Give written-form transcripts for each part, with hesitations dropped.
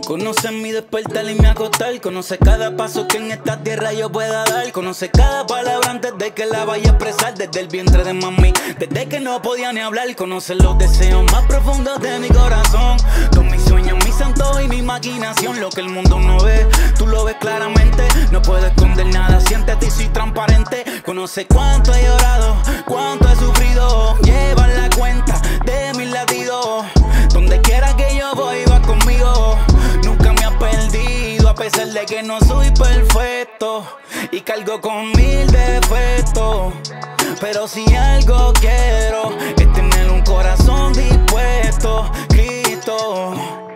Conoce mi despertar y mi acostar. Conoce cada paso que en esta tierra yo pueda dar. Conoce cada palabra antes de que la vaya a expresar. Desde el vientre de mami, desde que no podía ni hablar. Conoce los deseos más profundos de mi corazón. Todos mis sueños, mis antojos y mi imaginación. Lo que el mundo no ve, tú lo ves claramente. No puedo esconder nada, siéntete y soy transparente. Conoce cuánto he llorado, cuánto he sufrido. Lleva la cuenta de mis latidos. Donde quiera que yo voy, va conmigo. Nunca me ha perdido, a pesar de que no soy perfecto y cargo con 1000 defectos. Pero si algo quiero es tener un corazón dispuesto, Cristo.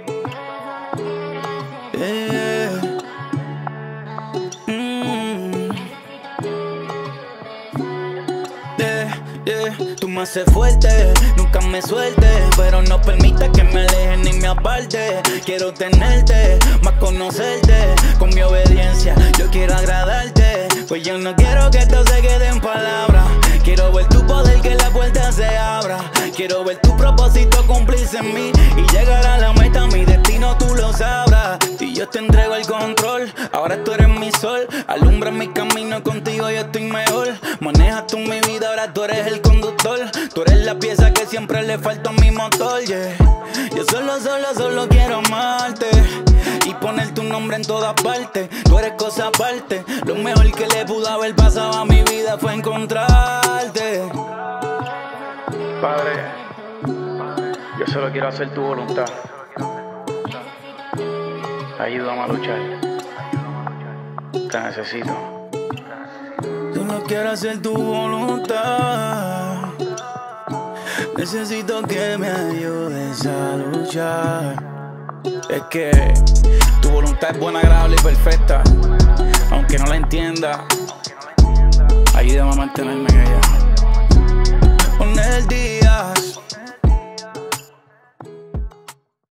Tú me haces fuerte, nunca me sueltes, pero no permitas que me aleje ni me aparte. Quiero tenerte, más conocerte. Con mi obediencia yo quiero agradarte, pues yo no quiero que esto se quede en palabras. Quiero ver tu poder, que la puerta se abra. Quiero ver tu propósito cumplirse en mí y llegar a la meta, mi destino tú lo sabrás. Y yo te entrego el control, ahora tú eres mi sol. Alumbra mi camino, contigo yo estoy mejor. Manejas tú mi vida, ahora tú eres el conductor. Tú eres la pieza que siempre le falta a mi motor, yeah. Yo solo quiero amarte y poner tu nombre en todas partes. Tú eres cosa aparte, lo mejor que le pudo haber pasado a mi vida fue encontrarte. Padre, yo solo quiero hacer tu voluntad. Ayúdame a luchar, te necesito. Solo quiero hacer tu voluntad. Necesito que me ayudes a luchar. Es que tu voluntad es buena, agradable y perfecta. Aunque no la entienda, ayúdame a mantenerme en ella.